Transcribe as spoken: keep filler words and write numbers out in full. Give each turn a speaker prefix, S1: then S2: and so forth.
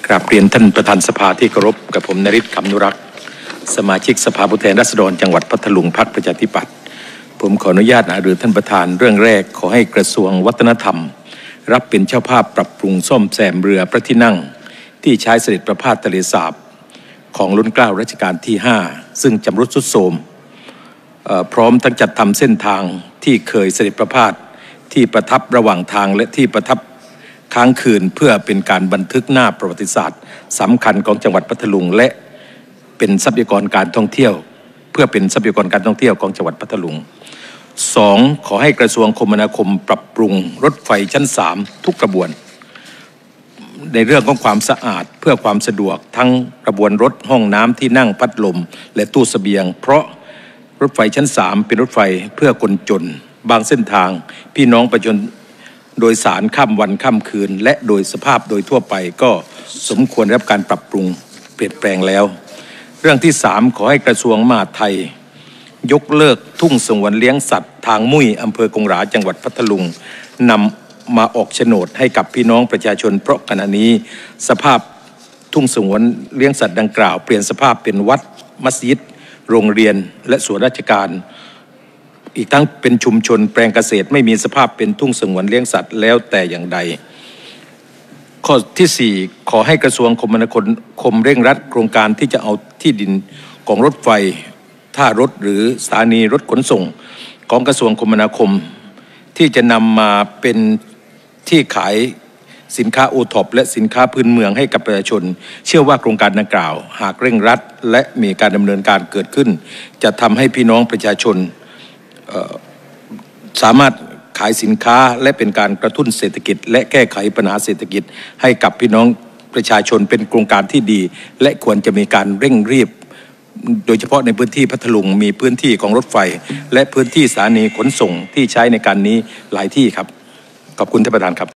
S1: กราบเรียนท่านประธานสภาที่เคารพกับผมนฤทธิ์คำนุรักษ์สมาชิกสภาผู้แทนราษฎรจังหวัดพัทลุงพรรคประชาธิปัตย์ผมขออนุญาตหารือท่านประธานเรื่องแรกขอให้กระทรวงวัฒนธรรมรับเป็นเจ้าภาพปรับปรุงซ่อมแซมเรือพระที่นั่งที่ใช้เสด็จประพาสทะเลสาบของรุ่นเกล้ารัชกาลที่ห้าซึ่งชำรุดทรุดโทรมพร้อมทั้งจัดทำเส้นทางที่เคยเสด็จประพาสที่ประทับระหว่างทางและที่ประทับค้างคืนเพื่อเป็นการบันทึกหน้าประวัติศาสตร์สำคัญของจังหวัดพัทลุงและเป็นทรัพยากรการท่องเที่ยวเพื่อเป็นทรัพยากรการท่องเที่ยวของจังหวัดพัทลุงสองขอให้กระทรวงคมนาคมปรับปรุงรถไฟชั้นสามทุกกระบวนในเรื่องของความสะอาดเพื่อความสะดวกทั้งกระบวนรถห้องน้ำที่นั่งพัดลมและตู้เสบียงเพราะรถไฟชั้นสามเป็นรถไฟเพื่อคนจนบางเส้นทางพี่น้องประชาชนโดยสารข้ามวันข้ามคืนและโดยสภาพโดยทั่วไปก็สมควรรับการปรับปรุงเปลี่ยนแปลงแล้วเรื่องที่สามขอให้กระทรวงมหาดไทยยกเลิกทุ่งสงวนเลี้ยงสัตว์ทางมุ้ยอำเภอกงหราจังหวัดพัทลุงนำมาออกโฉนดให้กับพี่น้องประชาชนเพราะขณะนี้สภาพทุ่งสงวนเลี้ยงสัตว์ดังกล่าวเปลี่ยนสภาพเป็นวัดมัสยิดโรงเรียนและส่วนราชการอีกทั้งเป็นชุมชนแปลงเกษตรไม่มีสภาพเป็นทุ่งสงวนเลี้ยงสัตว์แล้วแต่อย่างใดข้อที่สี่ขอให้กระทรวงคมนาคมเร่งรัดโครงการที่จะเอาที่ดินของรถไฟท่ารถหรือสถานีรถขนส่งของกระทรวงคมนาคมที่จะนำมาเป็นที่ขายสินค้าโอท็อปและสินค้าพื้นเมืองให้กับประชาชนเชื่อว่าโครงการดังกล่าวหากเร่งรัดและมีการดำเนินการเกิดขึ้นจะทำให้พี่น้องประชาชนสามารถขายสินค้าและเป็นการกระตุ้นเศรษฐกิจและแก้ไขปัญหาเศรษฐกิจให้กับพี่น้องประชาชนเป็นโครงการที่ดีและควรจะมีการเร่งรีบโดยเฉพาะในพื้นที่พัทลุงมีพื้นที่ของรถไฟและพื้นที่สถานีขนส่งที่ใช้ในการนี้หลายที่ครับขอบคุณท่านประธานครับ